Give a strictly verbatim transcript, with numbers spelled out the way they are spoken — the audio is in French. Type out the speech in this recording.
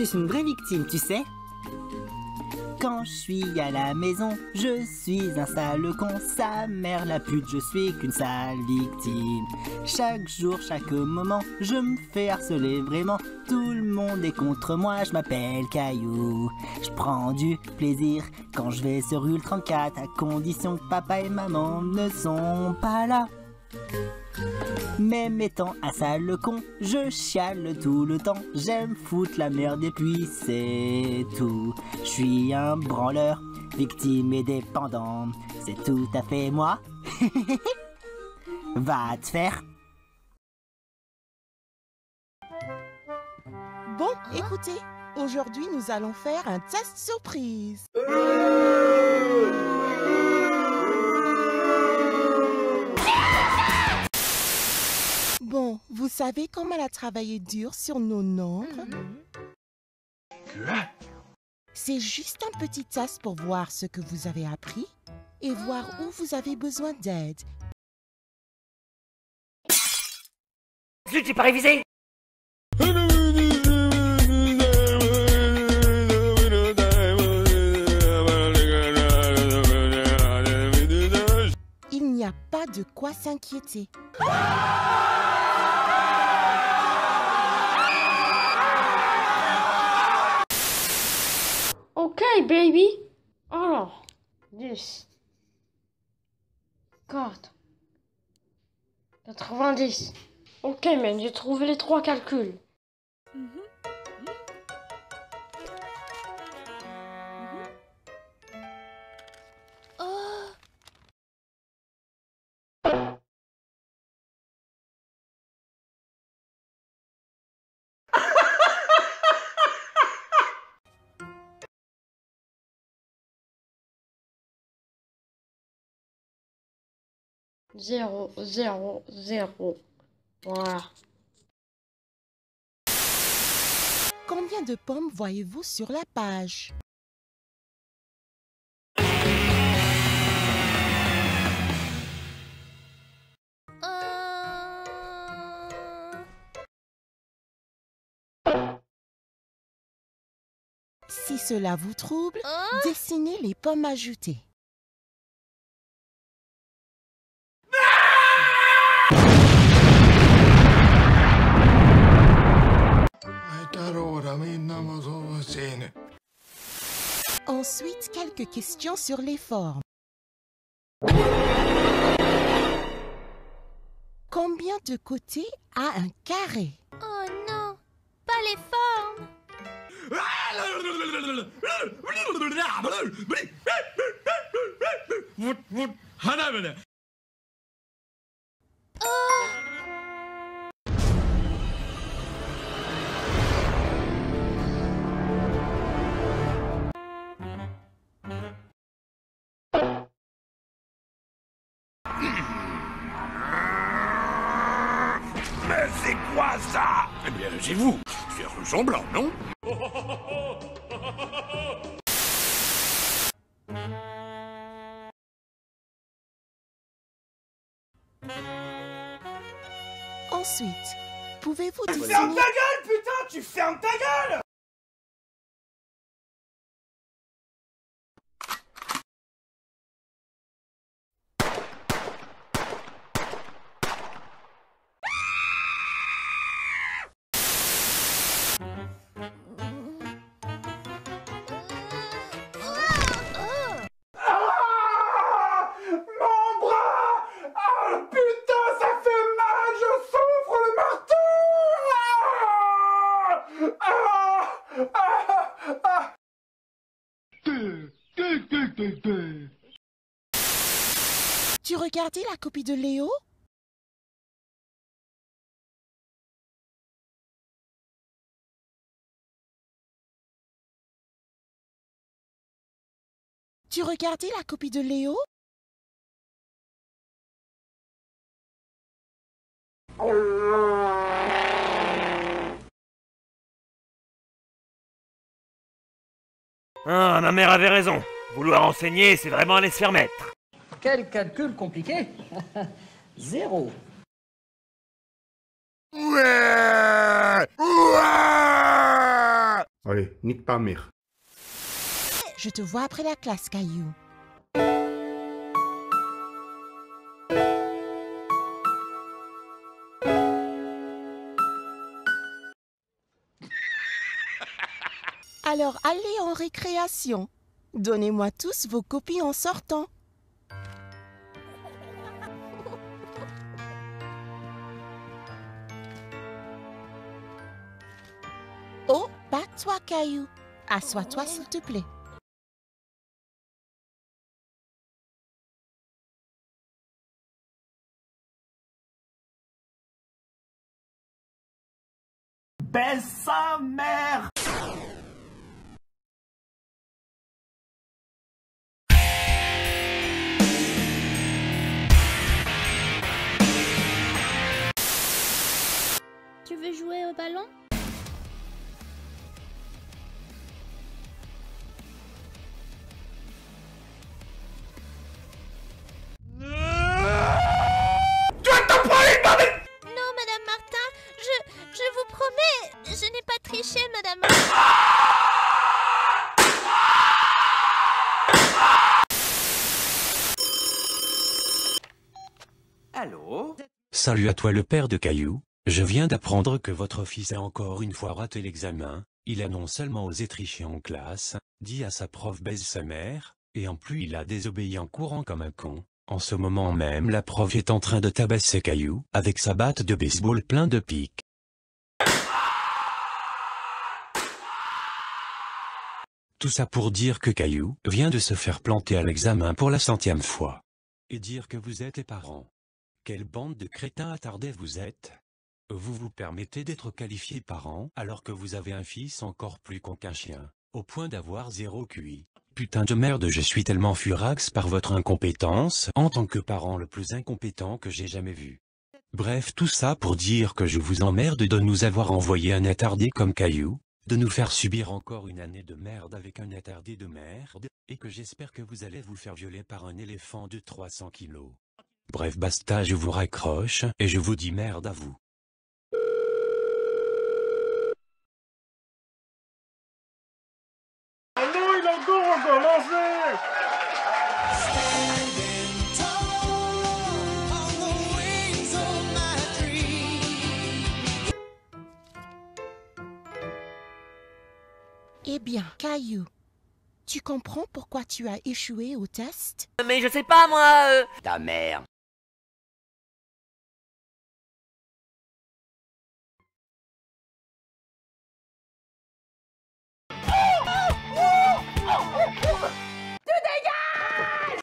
je suis une vraie victime, tu sais. Quand je suis à la maison, je suis un sale con. Sa mère la pute, je suis qu'une sale victime. Chaque jour, chaque moment, je me fais harceler vraiment. Tout le monde est contre moi, je m'appelle Caillou. Je prends du plaisir quand je vais sur Rule trente-quatre, à condition que papa et maman ne sont pas là. Même étant un sale con, je chiale tout le temps. J'aime foutre la merde et puis c'est tout. Je suis un branleur, victime et dépendant. C'est tout à fait moi. Va te faire. Bon, écoutez, aujourd'hui nous allons faire un test surprise. Bon, vous savez comment elle a travaillé dur sur nos nombres? C'est juste un petit test pour voir ce que vous avez appris et voir où vous avez besoin d'aide. Zut, j'ai pas révisé! Il n'y a pas de quoi s'inquiéter. Okay, baby. Alors, dix, quatre, quatre-vingt-dix. Ok, man, j'ai trouvé les trois calculs. Zéro, zéro, zéro. Voilà. Combien de pommes voyez-vous sur la page? Si cela vous trouble, dessinez les pommes ajoutées. Ensuite, quelques questions sur les formes. Combien de côtés a un carré? Oh non, pas les formes. Mais c'est quoi ça? Eh bien, c'est vous. C'est ressemblant, non? Ensuite, pouvez-vous Tu dessiner... fermes ta gueule, putain! Tu fermes ta gueule! Tu regardais la copie de Léo? Tu regardais la copie de Léo? Ah, ma mère avait raison. Vouloir enseigner, c'est vraiment aller se faire mettre. Quel calcul compliqué. Zéro. Ouais! Ouais! Allez, nique ta mère. Je te vois après la classe, Caillou. Alors allez en récréation. Donnez-moi tous vos copies en sortant. Oh, pas toi, Caillou. Assois-toi, s'il te plaît. Baisse sa mère! Tu veux jouer au ballon? Non, Madame Martin, je, je vous promets, je n'ai pas triché, Madame Martin. Allô? Salut à toi le père de Caillou. Je viens d'apprendre que votre fils a encore une fois raté l'examen. Il a non seulement osé tricher en classe, dit à sa prof baise sa mère, et en plus il a désobéi en courant comme un con. En ce moment même la prof est en train de tabasser Caillou avec sa batte de baseball plein de pics. Tout ça pour dire que Caillou vient de se faire planter à l'examen pour la centième fois. Et dire que vous êtes les parents. Quelle bande de crétins attardés vous êtes. Vous vous permettez d'être qualifié parent alors que vous avez un fils encore plus con qu'un chien, au point d'avoir zéro Q I. Putain de merde, je suis tellement furax par votre incompétence en tant que parent le plus incompétent que j'ai jamais vu. Bref, tout ça pour dire que je vous emmerde de nous avoir envoyé un attardé comme Caillou, de nous faire subir encore une année de merde avec un attardé de merde, et que j'espère que vous allez vous faire violer par un éléphant de trois cents kilos. Bref, basta, je vous raccroche, et je vous dis merde à vous. Oh non, il a encore recommencé! Eh bien, Caillou, tu comprends pourquoi tu as échoué au test? Mais je sais pas, moi... Euh... Ta mère.